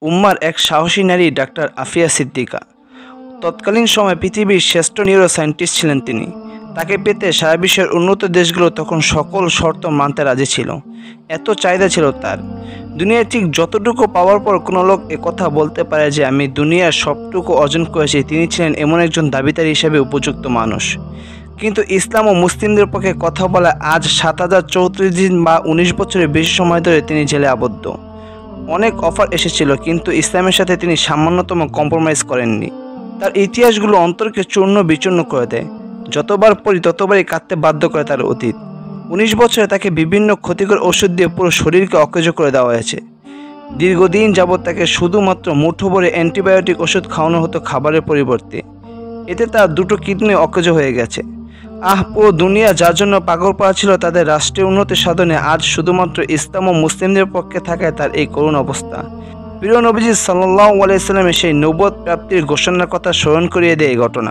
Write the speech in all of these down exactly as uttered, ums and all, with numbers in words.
উম্মার এক সাহসী নারী ডাক্তার আফিয়া সিদ্দিকা। তৎকালীন সময়ে পৃথিবীর শ্রেষ্ঠ নিউরো সায়েন্টিস্ট ছিলেন তিনি। তাকে পেতে সারা বিশ্বের উন্নত দেশগুলো তখন সকল শর্ত মানতে রাজি ছিল, এত চাহিদা ছিল তার। দুনিয়ায় ঠিক যতটুকু পাওয়ার পর কোনো লোক একথা বলতে পারে যে আমি দুনিয়ার সবটুকু অর্জন করেছি, তিনি ছিলেন এমন একজন দাবিদার হিসেবে উপযুক্ত মানুষ। কিন্তু ইসলাম ও মুসলিমদের পক্ষে কথা বলা আজ সাত হাজার চৌত্রিশ দিন বা উনিশ বছরের বেশি সময় ধরে তিনি জেলে আবদ্ধ। অনেক অফার এসেছিল, কিন্তু ইসলামের সাথে তিনি সামান্যতম কম্প্রোমাইজ করেননি। তার ইতিহাসগুলো অন্তরকে চূর্ণ বিচূর্ণ করে দেয়। যতবার পড়ি ততবারই কাঁদতে বাধ্য করে তার অতীত। উনিশ বছরে তাকে বিভিন্ন ক্ষতিকর ওষুধ দিয়ে পুরো শরীরকে অকেজো করে দেওয়া হয়েছে। দীর্ঘদিন যাবৎ তাকে শুধুমাত্র মুঠো ভরে অ্যান্টিবায়োটিক ওষুধ খাওয়ানো হতো খাবারের পরিবর্তে। এতে তার দুটো কিডনি অকেজো হয়ে গেছে। আহ, পুরো দুনিয়া যার জন্য পাগল পাড়া ছিল তাদের রাষ্ট্রীয় উন্নতি সাধনে, আজ শুধুমাত্র ইসলাম ও মুসলিমদের পক্ষে থাকায় তার এই করুণ অবস্থা। প্রিয় নবীজি সাল্লাল্লাহু আলাইহি সাল্লামের সেই নবুয়ত প্রাপ্তির ঘোষণার কথা স্মরণ করিয়ে দেয় এই ঘটনা।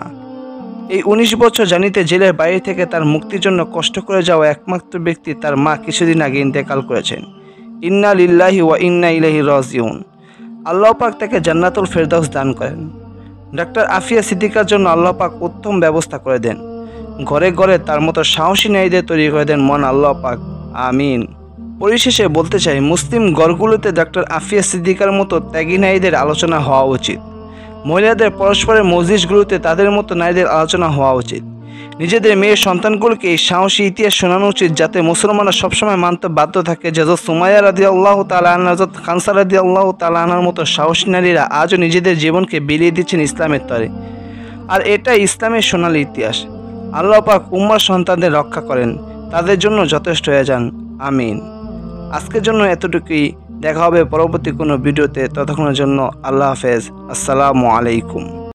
এই উনিশ বছর জানিতে জেলের বাইরে থেকে তার মুক্তির জন্য কষ্ট করে যাওয়া একমাত্র ব্যক্তি তার মা কিছুদিন আগে ইন্তেকাল করেছেন। ইন্না লিল্লাহি ওয়া ইন্না ইলাইহি রাজিউন। আল্লাহ পাক তাকে জান্নাতুল ফেরদাউস দান করেন। ডাক্তার আফিয়া সিদ্দিকার জন্য আল্লাহ পাক উত্তম ব্যবস্থা করে দেন। ঘরে ঘরে তার মতো সাহসী নারীদের তৈরি করে দেন মন আল্লাহ পাক। আমিন। পরিশেষে বলতে চাই, মুসলিম ঘরগুলোতে ডাক্তার আফিয়া সিদ্দিকার মতো ত্যাগী নারীদের আলোচনা হওয়া উচিত। মহিলাদের পরস্পরের মজলিসগুলোতে তাদের মতো নারীদের আলোচনা হওয়া উচিত। নিজেদের মেয়ের সন্তানগুলোকে এই সাহসী ইতিহাস শোনানো উচিত, যাতে মুসলমানরা সবসময় মানতে বাধ্য থাকে যে হযরত সুমাইয়া রাদিয়াল্লাহু তাআলা আনহা, হযরত খানসা রাদিয়াল্লাহু তাআলা আনহার মতো সাহসী নারীরা আজও নিজেদের জীবনকে বিলিয়ে দিচ্ছেন ইসলামের তরে। আর এটা ইসলামের সোনালী ইতিহাস। আল্লাহ পাক উম্মার সন্তানদের রক্ষা করেন, তাদের জন্য যথেষ্ট হয়ে যান। আমিন। আজকের জন্য এতটুকুই। দেখা হবে পরবর্তী কোনো ভিডিওতে। ততক্ষণের জন্য আল্লাহ হাফেজ। আসসালামু আলাইকুম।